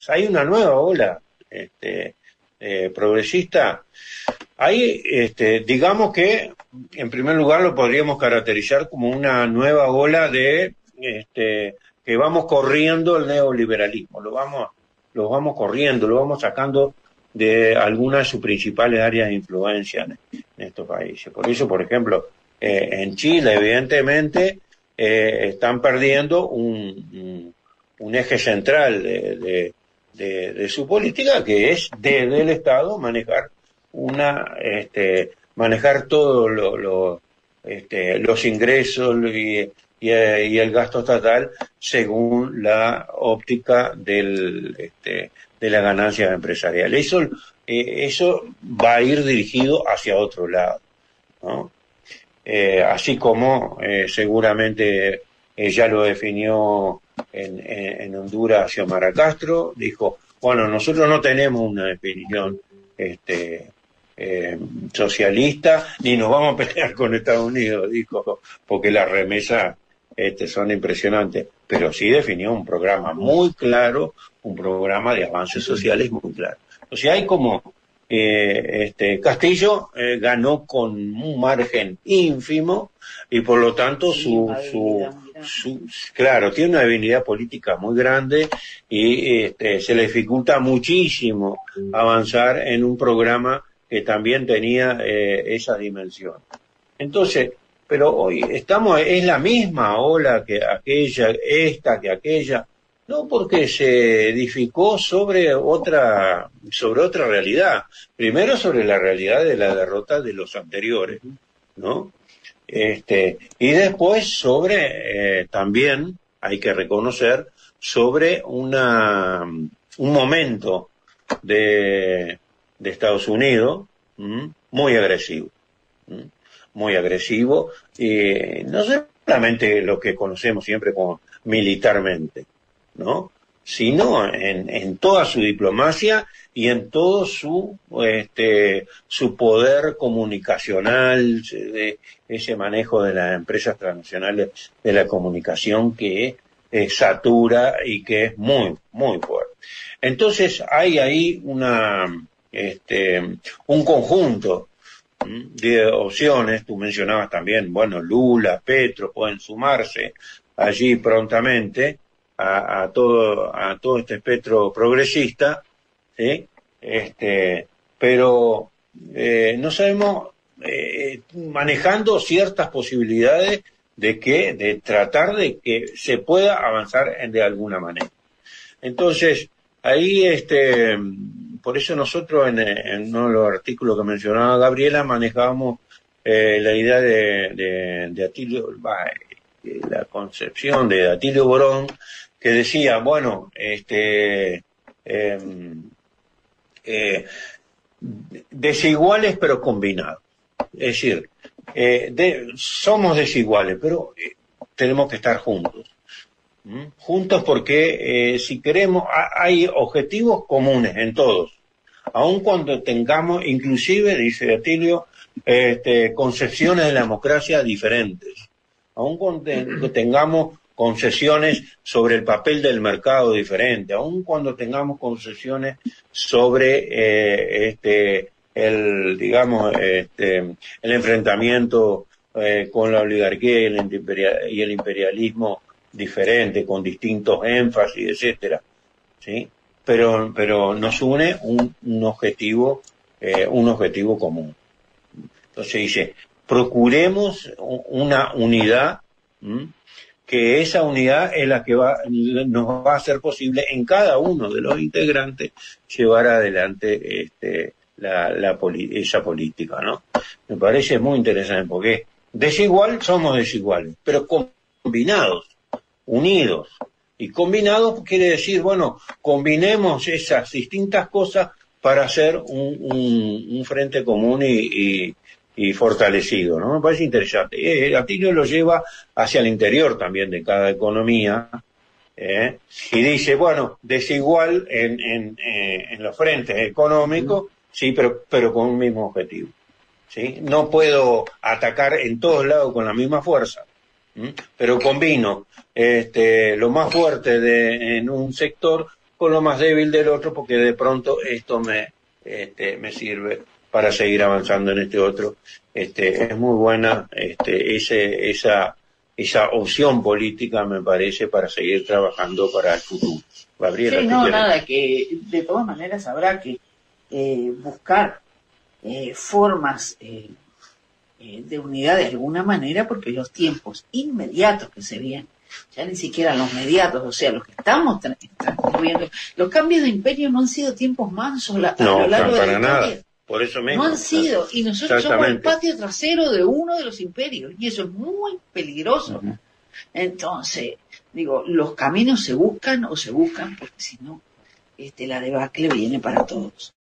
hay una nueva ola progresista. Ahí, digamos que, en primer lugar, lo podríamos caracterizar como una nueva ola de, que vamos corriendo el neoliberalismo, lo vamos corriendo, lo vamos sacando de algunas de sus principales áreas de influencia en estos países. Por eso, por ejemplo, en Chile, evidentemente, están perdiendo un eje central de su política, que es desde el Estado manejar todos los ingresos y el gasto estatal según la óptica de las ganancias empresariales. Eso va a ir dirigido hacia otro lado, ¿no? Así como seguramente ya lo definió en Honduras Xiomara Castro, dijo, bueno, nosotros no tenemos una definición socialista, ni nos vamos a pelear con Estados Unidos, dijo, porque las remesas son impresionantes, pero sí definió un programa muy claro, un programa de avances sociales muy claro. O sea, hay como Castillo ganó con un margen ínfimo y por lo tanto claro, tiene una habilidad política muy grande y se le dificulta muchísimo avanzar en un programa que también tenía esa dimensión. Entonces, pero hoy es la misma ola que aquella, no, porque se edificó sobre otra realidad. Primero sobre la realidad de la derrota de los anteriores, ¿no? Y después sobre, también hay que reconocer, sobre un momento de Estados Unidos muy agresivo. Y no solamente lo que conocemos siempre como militarmente, ¿no? Sino en toda su diplomacia y en todo su poder comunicacional, de ese manejo de las empresas transnacionales de la comunicación que satura y que es muy, muy fuerte. Entonces hay ahí un conjunto de opciones. Tú mencionabas también, bueno, Lula, Petro pueden sumarse allí prontamente a todo este espectro progresista, ¿sí? Pero no sabemos, manejando ciertas posibilidades de tratar de que se pueda avanzar de alguna manera. Entonces, ahí, por eso nosotros en uno de los artículos que mencionaba Gabriela manejábamos la idea de Atilio, la concepción de Atilio Borón, que decía, bueno, desiguales pero combinados. Es decir, somos desiguales, pero tenemos que estar juntos. Juntos porque si queremos, hay objetivos comunes en todos. Aun cuando tengamos, inclusive, dice Atilio, concepciones de la democracia diferentes. Aun cuando tengamos concesiones sobre el papel del mercado diferente, aun cuando tengamos concesiones sobre el enfrentamiento con la oligarquía y el imperialismo diferente, con distintos énfasis, etcétera, ¿sí? Pero nos une un objetivo común. Entonces dice, procuremos una unidad, que esa unidad es la que nos va a hacer posible en cada uno de los integrantes llevar adelante esa política, ¿no? Me parece muy interesante porque somos desiguales, pero combinados, unidos. Y combinados quiere decir, bueno, combinemos esas distintas cosas para hacer un frente común y fortalecido, ¿no? Me parece interesante. Atilio lo lleva hacia el interior también de cada economía, y dice, bueno, desigual en los frentes económicos, sí, pero con un mismo objetivo, ¿sí? No puedo atacar en todos lados con la misma fuerza, pero combino lo más fuerte en un sector con lo más débil del otro, porque de pronto esto me sirve para seguir avanzando en este otro. Es muy buena esa opción política, me parece, para seguir trabajando para el futuro. Gabriela, Sí, no, nada, que de todas maneras habrá que buscar formas de unidad de alguna manera, porque los tiempos inmediatos que se vienen, ya ni siquiera los mediatos, o sea, los que estamos transcurriendo, los cambios de imperio no han sido tiempos mansos a lo largo de la historia. Nada. Por eso mismo. No han sido, y nosotros somos el patio trasero de uno de los imperios, y eso es muy peligroso. Uh-huh. Entonces, digo, los caminos se buscan porque si no, la debacle viene para todos.